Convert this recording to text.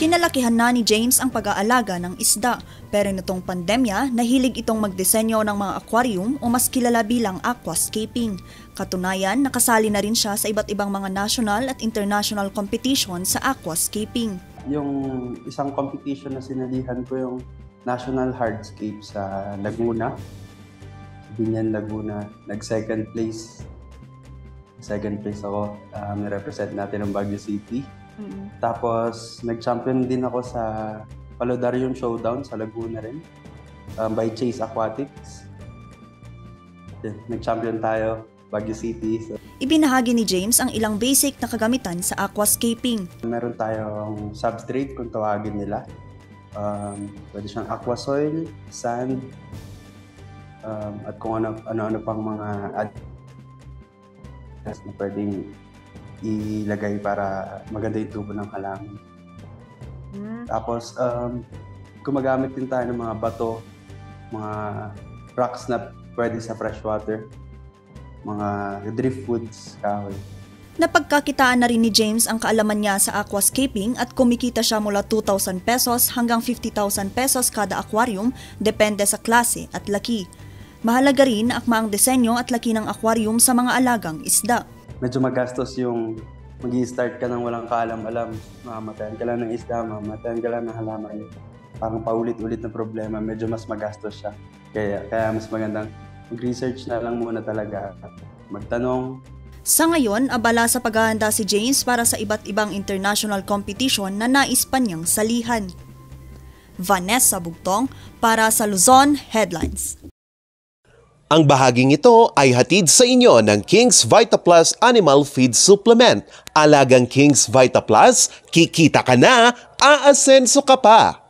Kinalakihan na ni James ang pag-aalaga ng isda, pero nitong pandemya, nahilig itong magdisenyo ng mga aquarium o mas kilala bilang aquascaping. Katunayan, nakasali na rin siya sa iba't ibang mga national at international competition sa aquascaping. Yung isang competition na sinalihan ko yung National Hardscape sa Laguna. Binyan, Laguna. Nag-second place. Second place ako. Represent natin ang Baguio City. Tapos, nag-champion din ako sa Paludarium Showdown sa Laguna rin. By Chase Aquatics. Nag-champion tayo, Baguio City. So, ibinahagi ni James ang ilang basic na kagamitan sa aquascaping. Meron tayong substrate kung tawagin nila. Pwede siyang aqua soil, sand, at kung ano-ano pang mga na pwedeng ilagay para maganda yung tubo ng halaman. Tapos, gumagamit din tayo ng mga bato, mga rocks na pwede sa freshwater, mga driftwoods, kahoy. Napagkakitaan na rin ni James ang kaalaman niya sa aquascaping at kumikita siya mula 2,000 pesos hanggang 50,000 pesos kada aquarium, depende sa klase at laki. Mahalaga rin ang akma ang disenyo at laki ng aquarium sa mga alagang isda. Medyo magastos yung mag-i-start ka ng walang kaalam-alam. Mamatayan ka lang ng isda, mamatayan ka lang ng halaman. Parang paulit-ulit na problema, medyo mas magastos siya. Kaya mas magandang mag-research na lang muna talaga. Magtanong. Sa ngayon, abala sa paghahanda si James para sa iba't ibang international competition na nais pa niyang salihan. Vanessa Bugtong para sa Luzon Headlines. Ang bahaging ito ay hatid sa inyo ng King's Vita Plus Animal Feed Supplement. Alagang King's Vita Plus, kikita ka na, aasenso ka pa.